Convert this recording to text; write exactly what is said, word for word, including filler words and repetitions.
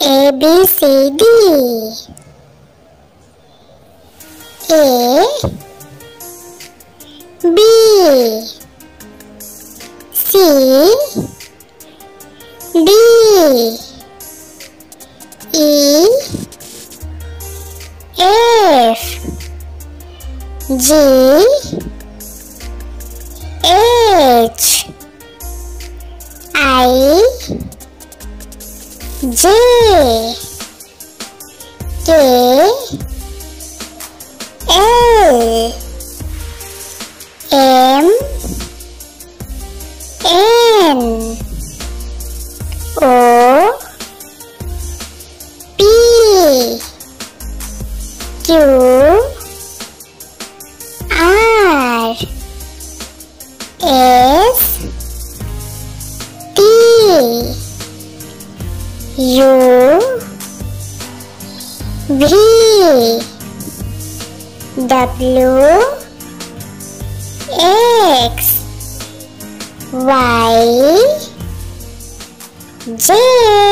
A B C D. A B C D E F G H I J K L M N O P Q R S T U V W X Y Z.